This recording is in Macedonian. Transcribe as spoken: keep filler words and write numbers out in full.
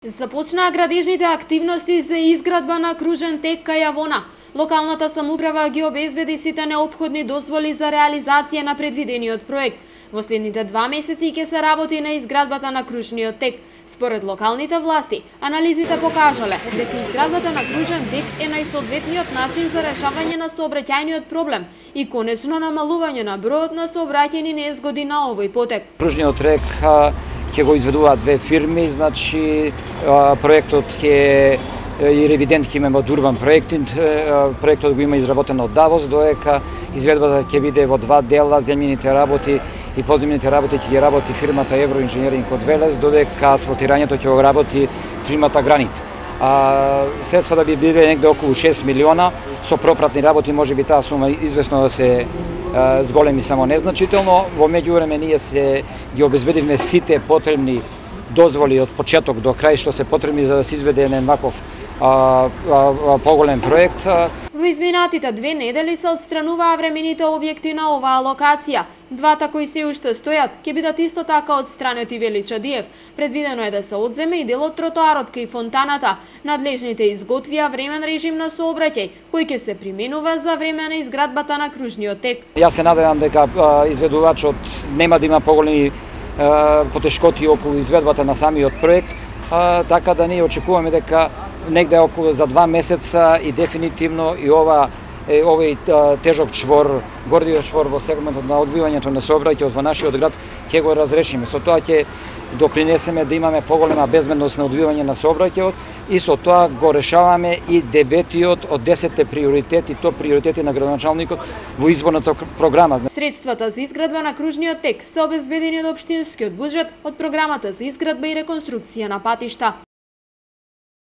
Започнаа градежните активности за изградба на кружен тек кај Јавона. Локалната самоуправа ги обезбеди сите неопходни дозволи за реализација на предвидениот проект. Во следните два месеци ќе се работи на изградбата на кружниот тек. Според локалните власти, анализите покажале дека изградбата на кружен тек е најсоодветниот начин за решавање на сообраќајниот проблем и конечно намалување на бројот на сообраќајни незгоди на овој потек. Кружниот тек ќе го изведуваат две фирми, значи проектот ќе и ревидент ќе имаме од Урбан проектинг, проектот го има изработен од Давос, додека изведбата ќе биде во два дела, земјаните работи и подземните работи ќе ги работи фирмата Евроинженеринг од Велес, додека асфалтирањето ќе го работи фирмата Гранит. А, средствата би биле негде околу шест милиона, со пропратни работи може би таа сума извесно да се а, зголеми само незначително. Во меѓувреме ние се ги обезбедивме сите потребни дозволи од почеток до крај што се потребни за да се изведе еден ваков а, а, поголем проект. Во изминатите две недели се отстрануваа времените објекти на оваа локација. Двата кои се уште стојат ќе бидат исто така отстранети, вели Чадиев. Предвидено е да се одземе и дел од тротоарот кај фонтаната. Надлежните изготвија времен режим на сообраќај кој ќе се применува за време на изградбата на кружниот тек. Јас се надевам дека изведувачот нема да има поголеми потешкоти околу изведбата на самиот проект, така да ние очекуваме дека негде околу за два месеца и дефинитивно и ова овој тежок чвор, гордиот чвор во сегментот на одвивањето на сообраќајот во нашиот град ќе го разрешиме. Со тоа ќе допринесеме да имаме поголема безбедност на одвивање на сообраќајот и со тоа го решаваме и деветиот од десетте приоритети, то приоритети на градоначалникот во изборната програма. Средствата за изградба на кружниот тек се обезбедени од општинскиот буџет од програмата за изградба и реконструкција на патишта.